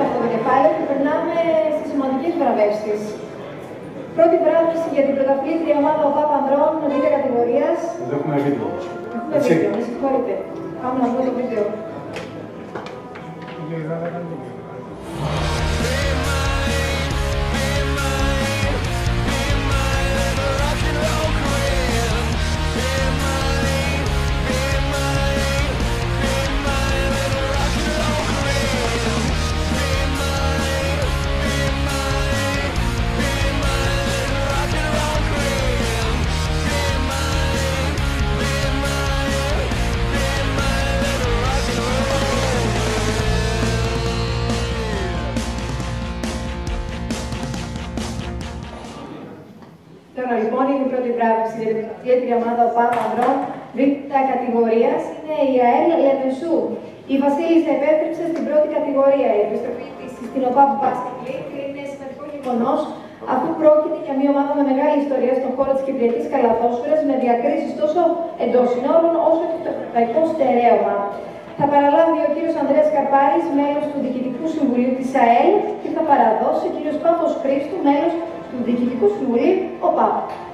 αυτό το κεφάλαιο και περνάμε στις σημαντικές βραβεύσεις. Πρώτη βράβευση για την πρωταθλήτρια ομάδα ΟΠΑΠ ανδρών β' κατηγορίας. Εδώ έχουμε βίντεο. Έχουμε βίντεο, με συγχωρείτε. Πάμε να δούμε το βίντεο. Τώρα λοιπόν είναι η πρώτη βράβευση για την πρωταθλήτρια ομάδα ΟΠΑΠ ανδρών β' κατηγορίας. Είναι η ΑΕΛ Λεμεσού. Η Βασίλισσα επέστρεψε στην πρώτη κατηγορία. Η επιστροφή της στην ΟΠΑΠ Basket League είναι σημαντικό γεγονός, αφού πρόκειται για μια ομάδα με μεγάλη ιστορία στον χώρο της κυπριακής καλαθόσφαιρας, με διακρίσεις τόσο εντός συνόρων όσο και στο ευρωπαϊκό στερέωμα. Θα παραλάβει ο κύριος Ανδρέας Καρπάρης, μέλος του Διοικητικού Συμβουλίου της ΑΕΛ, και θα παραδώσει ο κύριος Παύλος Χρήστου, μέλος του Διοικητικού Συμβουλίου ΟΠΑΠ.